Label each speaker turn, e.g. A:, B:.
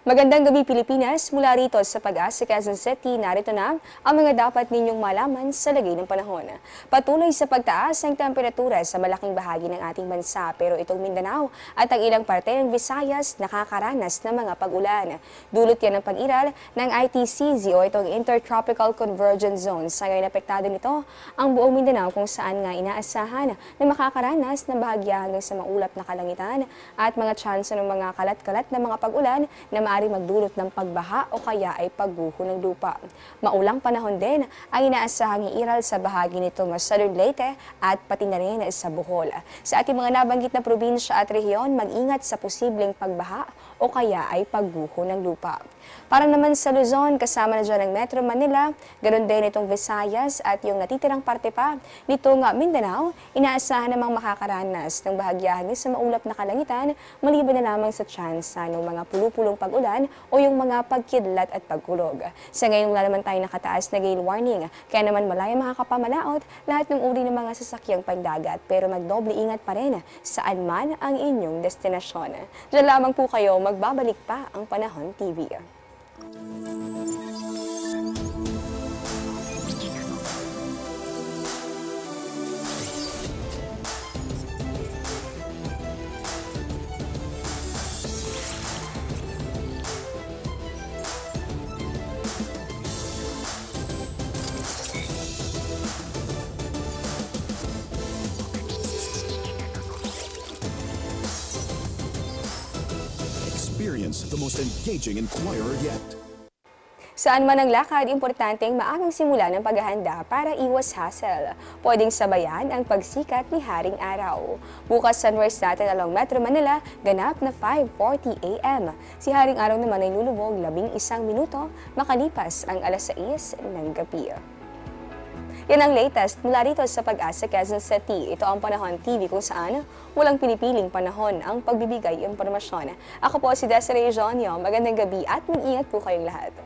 A: Magandang gabi Pilipinas, mula rito sa Pag-asa Quezon City, narito na ang mga dapat ninyong malaman sa lagay ng panahon. Patuloy sa pagtaas ng temperatura sa malaking bahagi ng ating bansa, pero itong Mindanao at ang ilang parte ng Visayas nakakaranas ng mga pag-ulan. Dulot yan ng pag-iral ng ITCZ o itong Intertropical Convergence Zone. Sa ngayon apektado nito ang buong Mindanao kung saan nga inaasahan na makakaranas ng bahagya hanggang sa maulap na kalangitan at mga tsansa ng mga kalat-kalat na mga pag-ulan na maaaring magdulot ng pagbaha o kaya ay pagguho ng lupa. Maulang panahon din ang inaasahang iiral sa bahagi nitong Southern Leyte at pati na rin sa Bohol. Sa ating mga nabanggit na probinsya at rehiyon, mag-ingat sa posibleng pagbaha o kaya ay pagguho ng lupa. Para naman sa Luzon, kasama na dyan ang Metro Manila, ganoon din itong Visayas at yung natitirang parte pa nitong Mindanao, inaasahan namang makakaranas ng bahagyahan sa maulap na kalangitan, maliban na lamang sa tsansa ng mga pulupulong pag-ulan o yung mga pagkidlat at pagkulog. Sa ngayon wala naman tayong nakataas na gale warning, kaya naman malaya makakapamalaot lahat ng uri ng mga sasakyang pandagat, pero magdoble ingat pa rin saan man ang inyong destinasyon. Diyan lamang po kayo, magbabalik pa ang Panahon TV.
B: Experience the most engaging inquirer yet.
A: Saan man ang lakad, importanteng maagang simula ng paghahanda para iwas hassle. Pwedeng sabayan ang pagsikat ni Haring Araw. Bukas sunrise natin along Metro Manila, ganap na 5:40 AM. Si Haring Araw naman ay lulubog 11 minuto makalipas ang alas 6 ng gabi. Yan ang latest mula rito sa Pag-asa Quezon City. Ito ang Panahon TV kung saan walang pinipiling panahon ang pagbibigay impormasyon. Ako po si DZRH News. Magandang gabi at mag-ingat po kayong lahat.